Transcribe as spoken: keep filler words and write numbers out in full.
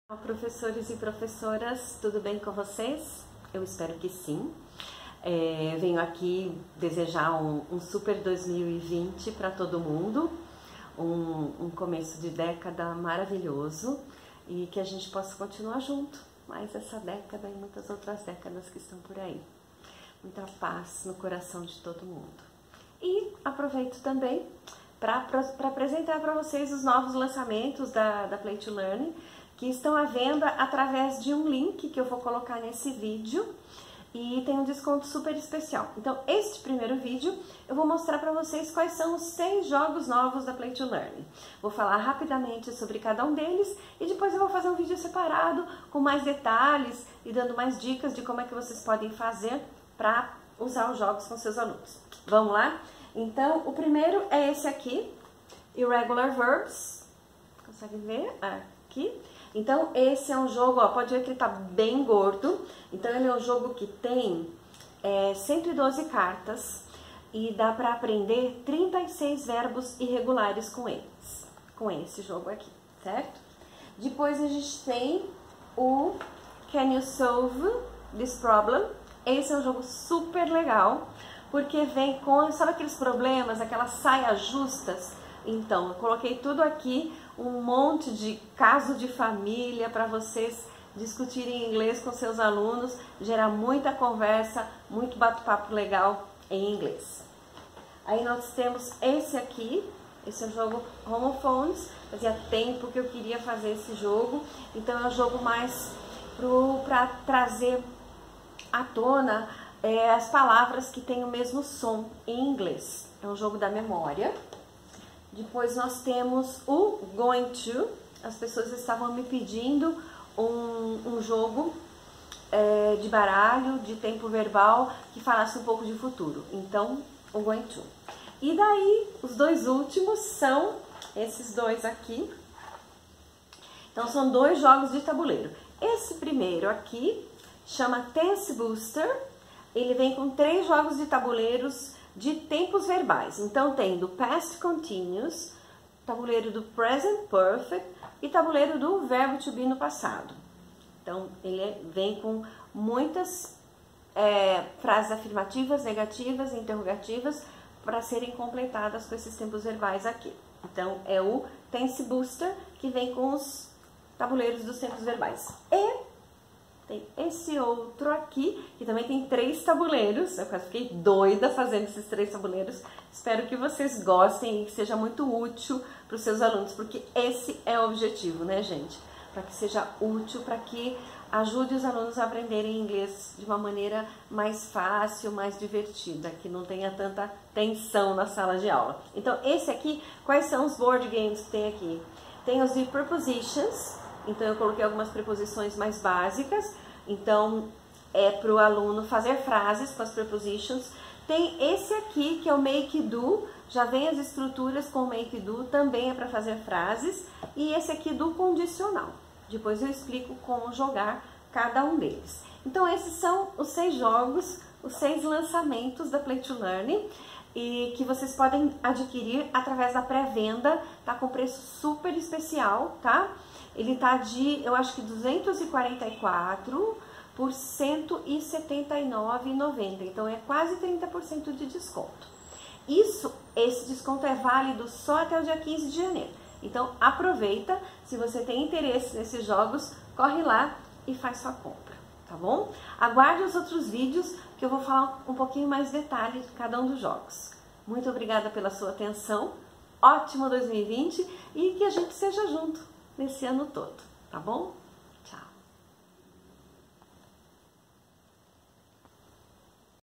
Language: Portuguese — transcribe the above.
Olá, professores e professoras, tudo bem com vocês? Eu espero que sim. É, venho aqui desejar um, um super dois mil e vinte para todo mundo, um, um começo de década maravilhoso e que a gente possa continuar junto, mais essa década e muitas outras décadas que estão por aí. Muita paz no coração de todo mundo. E aproveito também para apresentar para vocês os novos lançamentos da, da Play to Learn, que estão à venda através de um link que eu vou colocar nesse vídeo e tem um desconto super especial. Então, este primeiro vídeo eu vou mostrar para vocês quais são os seis jogos novos da Play to Learn. Vou falar rapidamente sobre cada um deles e depois eu vou fazer um vídeo separado com mais detalhes e dando mais dicas de como é que vocês podem fazer para usar os jogos com seus alunos. Vamos lá? Então, o primeiro é esse aqui, Irregular Verbs. Consegue ver? Aqui. Então, esse é um jogo, ó, pode ver que ele tá bem gordo. Então, ele é um jogo que tem é, cento e doze cartas e dá para aprender trinta e seis verbos irregulares com eles, com esse jogo aqui, certo? Depois a gente tem o Can You Solve This Problem? Esse é um jogo super legal, porque vem com, sabe aqueles problemas, aquelas saias justas? Então, eu coloquei tudo aqui, um monte de caso de família para vocês discutirem inglês com seus alunos, gerar muita conversa, muito bate-papo legal em inglês. Aí nós temos esse aqui, esse é o jogo Homophones, fazia tempo que eu queria fazer esse jogo, então é um jogo mais para trazer à tona é, as palavras que têm o mesmo som em inglês. É um jogo da memória. Depois nós temos o Going To. As pessoas estavam me pedindo um, um jogo é, de baralho, de tempo verbal, que falasse um pouco de futuro. Então, o Going To. E daí, os dois últimos são esses dois aqui. Então, são dois jogos de tabuleiro. Esse primeiro aqui chama Tense Booster. Ele vem com três jogos de tabuleiros de tempos verbais. Então, tem do Past Continuous, tabuleiro do Present Perfect e tabuleiro do verbo to be no passado. Então, ele vem com muitas é, frases afirmativas, negativas e interrogativas para serem completadas com esses tempos verbais aqui. Então, é o Tense Booster que vem com os tabuleiros dos tempos verbais. E tem esse outro aqui, que também tem três tabuleiros. Eu quase fiquei doida fazendo esses três tabuleiros. Espero que vocês gostem e que seja muito útil para os seus alunos, porque esse é o objetivo, né, gente? Para que seja útil, para que ajude os alunos a aprenderem inglês de uma maneira mais fácil, mais divertida, que não tenha tanta tensão na sala de aula. Então, esse aqui, quais são os board games que tem aqui? Tem os de prepositions. Então, eu coloquei algumas preposições mais básicas. Então, é para o aluno fazer frases com as prepositions. Tem esse aqui, que é o make do. Já vem as estruturas com o make do, também é para fazer frases. E esse aqui do condicional. Depois eu explico como jogar cada um deles. Então, esses são os seis jogos, os seis lançamentos da Play to Learn. E que vocês podem adquirir através da pré-venda. Tá com preço super especial, tá? Ele tá de, eu acho que duzentos e quarenta e quatro por cento e setenta e nove reais e noventa centavos. Então, é quase trinta por cento de desconto. Isso, esse desconto é válido só até o dia quinze de janeiro. Então, aproveita. Se você tem interesse nesses jogos, corre lá e faz sua compra, tá bom? Aguarde os outros vídeos que eu vou falar um pouquinho mais detalhes de cada um dos jogos. Muito obrigada pela sua atenção. Ótimo dois mil e vinte e que a gente seja junto nesse ano todo, tá bom?